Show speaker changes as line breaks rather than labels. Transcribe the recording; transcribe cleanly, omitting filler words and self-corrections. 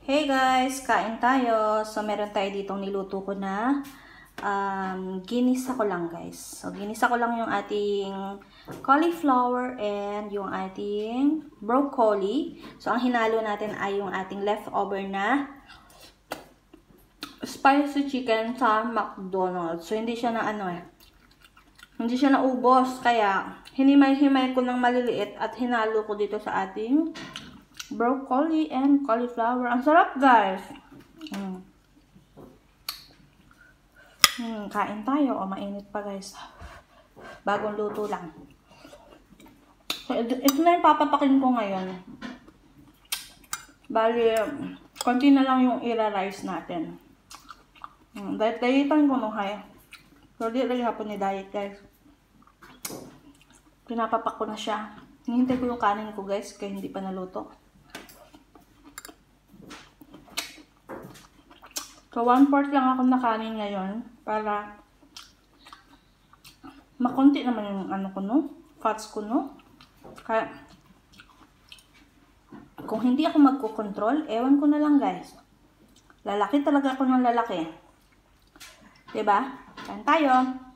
Hey guys, kain tayo. So, meron tayo ditong niluto ko na ginisa ko lang guys. So, ginisa ko lang yung ating cauliflower and yung ating broccoli. So, ang hinalo natin ay yung ating leftover na spicy chicken sa McDonald's. So, hindi siya na hindi siya naubos. Kaya, hinimay-himay ko ng maliliit at hinalo ko dito sa ating broccoli and cauliflower. Ang sarap, guys. Kain tayo. O, mainit pa, guys. Bagong luto lang. So, ito na yung papapakin ko ngayon. Bali, konti na lang yung ira-rice natin. Diet-dietan ko no, hay. So, di rin hapon ni diet, guys. Pinapapak ko na siya. Hinihintay ko yung kanin ko, guys, kaya hindi pa naluto. So, 1/4 lang ako nakanin ngayon para makunti naman yung fats ko, no? Kaya, kung hindi ako magkocontrol, ewan ko na lang, guys. Lalaki talaga ako ng lalaki. Diba? Kain tayo.